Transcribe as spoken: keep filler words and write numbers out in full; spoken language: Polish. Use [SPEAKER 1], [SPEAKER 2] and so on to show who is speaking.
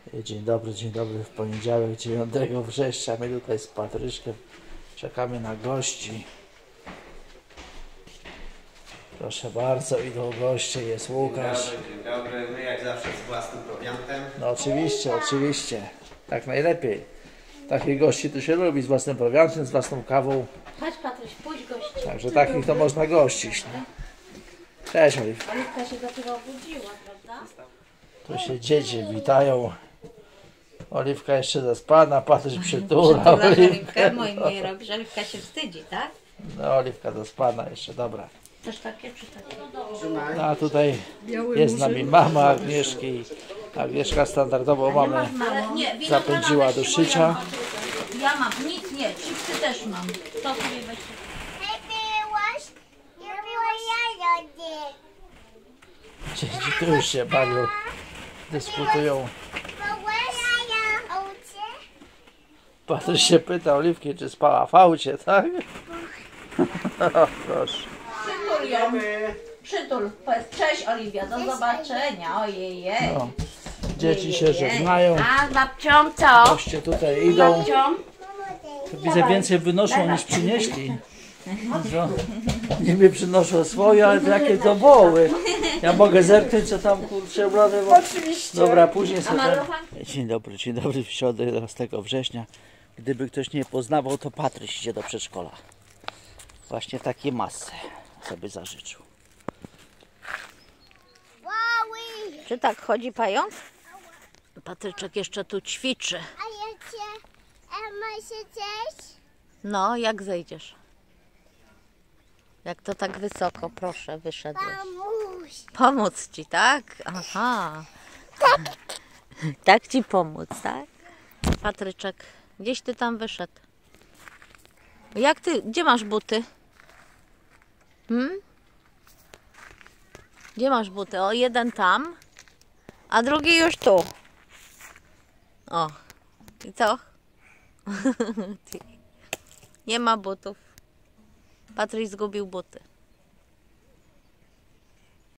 [SPEAKER 1] Dzień dobry, dzień dobry w poniedziałek, dziewiątego września. My tutaj z Patryczkiem czekamy na gości. Proszę bardzo, idą goście, jest Łukasz.
[SPEAKER 2] Dzień dobry, dzień dobry. My jak zawsze z własnym prowiantem.
[SPEAKER 1] No oczywiście, oczywiście. Tak najlepiej. Takich gości to się lubi, z własnym prowiantem, z własną kawą.
[SPEAKER 3] Chodź Patryś, pójdź gości.
[SPEAKER 1] Także takich to można gościć. No. Cześć Oliwka.
[SPEAKER 3] Oliwka się dopiero obudziła, prawda?
[SPEAKER 1] Tu się dzieci witają. Oliwka jeszcze zaspana, Patryś przytula Oliwkę.
[SPEAKER 3] Mój nie robisz, Oliwka się wstydzi, tak?
[SPEAKER 1] No Oliwka zaspana jeszcze, dobra.
[SPEAKER 3] Też takie czy takie?
[SPEAKER 1] No a tutaj jest z nami mama Agnieszki. Agnieszka standardowo mamę zapędziła do szycia.
[SPEAKER 3] Ja mam, nic nie, chipsy też mam. To sobie weź.
[SPEAKER 1] Dzieci tu już się bawią, dyskutują. Patryś się pyta Oliwki, czy spała w aucie, tak? O, proszę.
[SPEAKER 3] Przytul ją. Przytul. Powiedz, cześć Oliwia, do zobaczenia. Ojej.
[SPEAKER 1] No. Dzieci się żegnają.
[SPEAKER 3] A z babcią co?
[SPEAKER 1] Goście tutaj idą.
[SPEAKER 3] Babcią?
[SPEAKER 1] Widzę, więcej wynoszą niż przynieśli. No, niby przynoszą swoje, ale to jakie to woły. Ja mogę zerknąć, co tam kurczę ubrane. Bo... Oczywiście. Dobra, później sobie. Dzień dobry, dzień dobry w środę jedenastego września. Gdyby ktoś nie poznawał, to Patryś idzie do przedszkola. Właśnie takie masy sobie zażyczył.
[SPEAKER 3] Czy tak chodzi pająk? Patryczek jeszcze tu ćwiczy.
[SPEAKER 4] A ja cię, a masz coś?
[SPEAKER 3] No, jak zejdziesz? Jak to tak wysoko, proszę, wyszedłeś.
[SPEAKER 4] Pomóż.
[SPEAKER 3] Pomóc ci, tak? Aha. Tak ci pomóc, tak? Patryczek, gdzieś ty tam wyszedł. Jak ty, gdzie masz buty? Hmm? Gdzie masz buty? O, jeden tam, a drugi już tu. O, i co? Nie ma butów. Patryś zgubił buty.